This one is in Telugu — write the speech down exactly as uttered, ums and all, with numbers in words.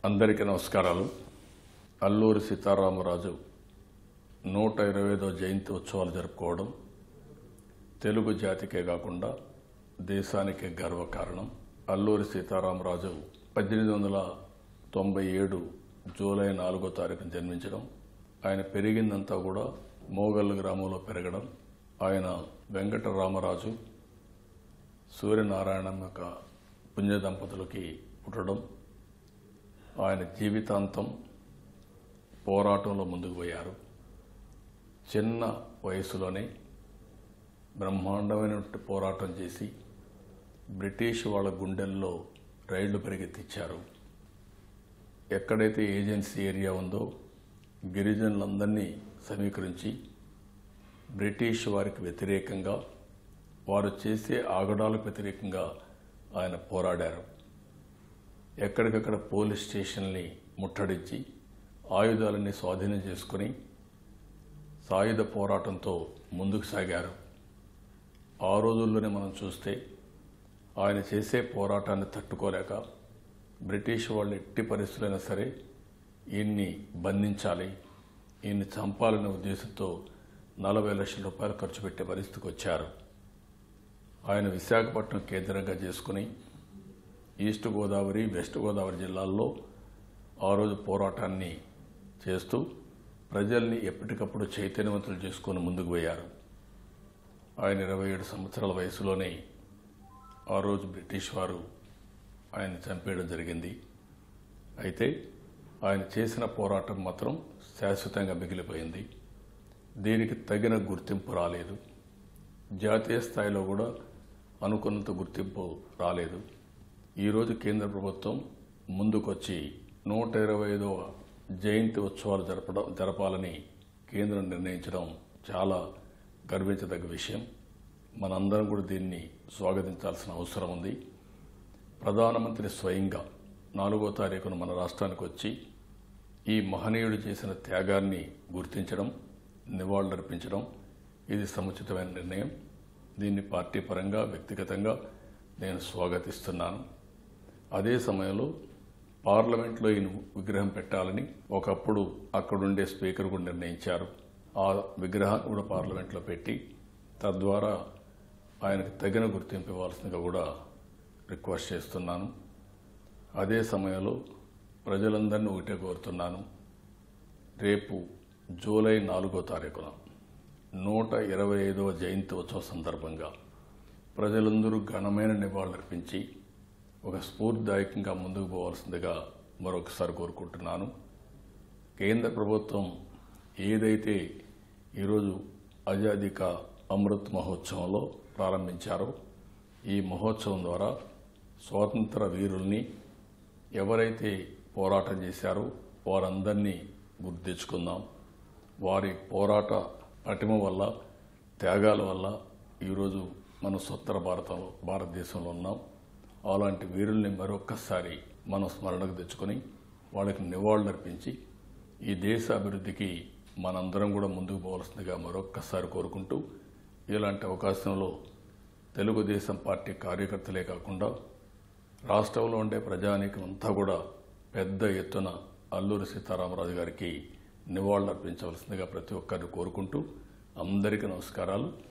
అందరికీ నమస్కారాలు. అల్లూరి సీతారామరాజు నూట ఇరవై ఐదో జయంతి ఉత్సవాలు జరుపుకోవడం తెలుగు జాతికే కాకుండా దేశానికే గర్వకారణం. అల్లూరి సీతారామరాజు పద్దెనిమిది వందల తొంభై ఏడు జూలై నాలుగో తారీఖున జన్మించడం, ఆయన పెరిగిందంతా కూడా మోగల్ గ్రామంలో పెరగడం, ఆయన వెంకటరామరాజు సూర్యనారాయణమ్మ పుణ్య దంపతులకి పుట్టడం, ఆయన జీవితాంతం పోరాటంలో ముందుకు పోయారు. చిన్న వయసులోనే బ్రహ్మాండమైన పోరాటం చేసి బ్రిటిష్ వాళ్ళ గుండెల్లో రైళ్లు పరిగెత్తించారు. ఎక్కడైతే ఏజెన్సీ ఏరియా ఉందో గిరిజనులందరినీ సమీకరించి బ్రిటిష్ వారికి వ్యతిరేకంగా, వారు చేసే ఆగడాలకు వ్యతిరేకంగా ఆయన పోరాడారు. ఎక్కడికక్కడ పోలీస్ స్టేషన్ని ముట్టడించి ఆయుధాలన్నీ స్వాధీనం చేసుకుని సాయుధ పోరాటంతో ముందుకు సాగారు. ఆ రోజుల్లోనే మనం చూస్తే ఆయన చేసే పోరాటాన్ని తట్టుకోలేక బ్రిటిష్ వాళ్ళు ఎట్టి పరిస్థితులైనా సరే ఈయన్ని బంధించాలి, ఈయన్ని చంపాలనే ఉద్దేశంతో నలభై లక్షల రూపాయలు ఖర్చు పెట్టే పరిస్థితికి వచ్చారు. ఆయన విశాఖపట్నం కేంద్రంగా చేసుకుని ఈస్ట్ గోదావరి, వెస్ట్ గోదావరి జిల్లాల్లో ఆ రోజు పోరాటాన్ని చేస్తూ ప్రజల్ని ఎప్పటికప్పుడు చైతన్యవంతులు చేసుకుని ముందుకు పోయారు. ఆయన ఇరవై ఏడు సంవత్సరాల వయసులోనే ఆ రోజు బ్రిటిష్ వారు ఆయన చంపేయడం జరిగింది. అయితే ఆయన చేసిన పోరాటం మాత్రం శాశ్వతంగా మిగిలిపోయింది. దీనికి తగిన గుర్తింపు రాలేదు. జాతీయ స్థాయిలో కూడా అనుకున్నంత గుర్తింపు రాలేదు. ఈరోజు కేంద్ర ప్రభుత్వం ముందుకొచ్చి నూట ఇరవై ఐదవ జయంతి ఉత్సవాలు జరపడం జరపాలని కేంద్రం నిర్ణయించడం చాలా గర్వించదగ్గ విషయం. మనందరం కూడా దీన్ని స్వాగతించాల్సిన అవసరం ఉంది. ప్రధానమంత్రి స్వయంగా నాలుగో తారీఖున మన రాష్ట్రానికి వచ్చి ఈ మహనీయుడు చేసిన త్యాగాన్ని గుర్తించడం, నివాళులర్పించడం ఇది సముచితమైన నిర్ణయం. దీన్ని పార్టీ పరంగా, వ్యక్తిగతంగా నేను స్వాగతిస్తున్నాను. అదే సమయంలో పార్లమెంట్లో ఈయన విగ్రహం పెట్టాలని ఒకప్పుడు అక్కడుండే స్పీకర్ కూడా నిర్ణయించారు. ఆ విగ్రహాన్ని కూడా పార్లమెంట్లో పెట్టి తద్వారా ఆయనకు తగిన గుర్తింపు ఇవ్వాల్సిందిగా కూడా రిక్వెస్ట్ చేస్తున్నాను. అదే సమయంలో ప్రజలందరినీ ఒకటే కోరుతున్నాను. రేపు జూలై నాలుగో తారీఖున నూట ఇరవై ఐదవ జయంతి ఉత్సవ సందర్భంగా ప్రజలందరూ ఘనమైన నివాళులర్పించి ఒక స్ఫూర్తిదాయకంగా ముందుకు పోవాల్సిందిగా మరొకసారి కోరుకుంటున్నాను. కేంద్ర ప్రభుత్వం ఏదైతే ఈరోజు ఆజాదీ కా అమృత్ మహోత్సవంలో ప్రారంభించారో ఈ మహోత్సవం ద్వారా స్వాతంత్ర వీరుల్ని, ఎవరైతే పోరాటం చేశారో వారందరినీ గుర్తు తెచ్చుకుందాం. వారి పోరాట పటిమ వల్ల, త్యాగాల వల్ల ఈరోజు మనం స్వతంత్ర భారతంలో భారతదేశంలో ఉన్నాం. అలాంటి వీరుల్ని మరొక్కసారి మనం స్మరణకు తెచ్చుకొని వాళ్ళకి నివాళులర్పించి ఈ దేశ అభివృద్ధికి మనందరం కూడా ముందుకు పోవాల్సిందిగా మరొక్కసారి కోరుకుంటూ, ఇలాంటి అవకాశంలో తెలుగుదేశం పార్టీ కార్యకర్తలే కాకుండా రాష్ట్రంలో ఉండే ప్రజానీకం అంతా కూడా పెద్ద ఎత్తున అల్లూరి సీతారామరాజు గారికి నివాళులర్పించవలసిందిగా ప్రతి ఒక్కరిని కోరుకుంటూ అందరికీ నమస్కారాలు.